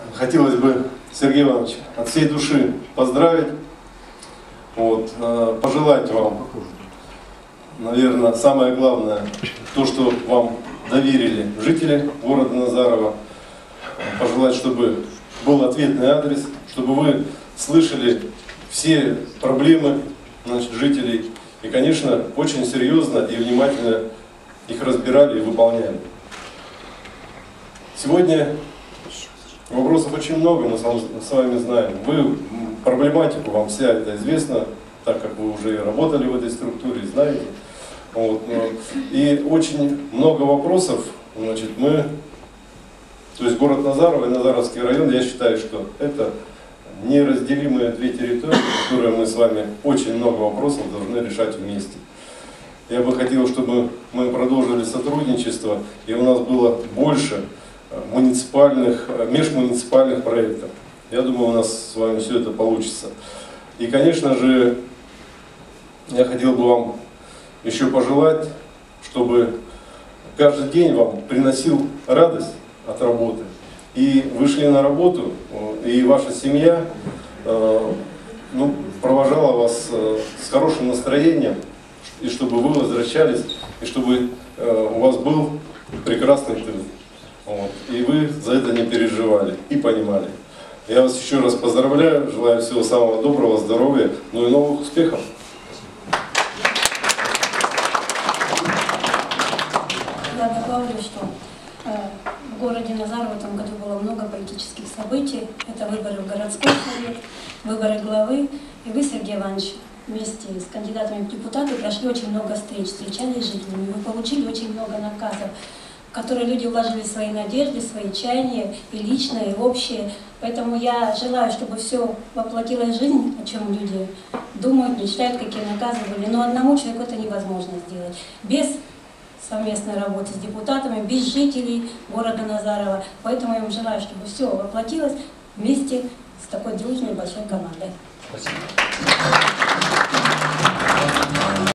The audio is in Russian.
хотелось бы, Сергей Иванович, от всей души поздравить, пожелать вам, наверное, самое главное, то, что вам доверили жители города Назарова, пожелать, чтобы был ответный адрес, чтобы вы слышали все проблемы жителей и, конечно, очень серьезно и внимательно их разбирали и выполняли. Сегодня вопросов очень много, мы с вами знаем. Проблематику вам вся это известна, так как вы уже работали в этой структуре, знаете. И очень много вопросов, то есть город Назаров и Назаровский район, я считаю, что это неразделимые две территории, которые мы с вами очень много вопросов должны решать вместе. Я бы хотел, чтобы мы продолжили сотрудничество, и у нас было больше межмуниципальных проектов. Я думаю, у нас с вами все это получится. И, конечно же, я хотел бы вам еще пожелать, чтобы каждый день вам приносил радость от работы. И вы шли на работу, и ваша семья провожала вас с хорошим настроением, и чтобы вы возвращались, и чтобы у вас был прекрасный тыл. И вы за это не переживали и понимали. Я вас еще раз поздравляю, желаю всего самого доброго, здоровья, и новых успехов. Я добавлю, что в городе Назаров в этом году было много политических событий. Это выборы в городской совет, выборы главы. И вы, Сергей Иванович, вместе с кандидатами в депутаты прошли очень много встреч, встречались с жителями. Вы получили очень много наказов, в которые люди вложили свои надежды, свои чаяния, и личное, и общее. Поэтому я желаю, чтобы все воплотилось в жизнь, о чем люди думают, мечтают, какие наказы были. Но одному человеку это невозможно сделать. Без совместной работы с депутатами, без жителей города Назарова. Поэтому я вам желаю, чтобы все воплотилось вместе с такой дружной большой командой. Спасибо.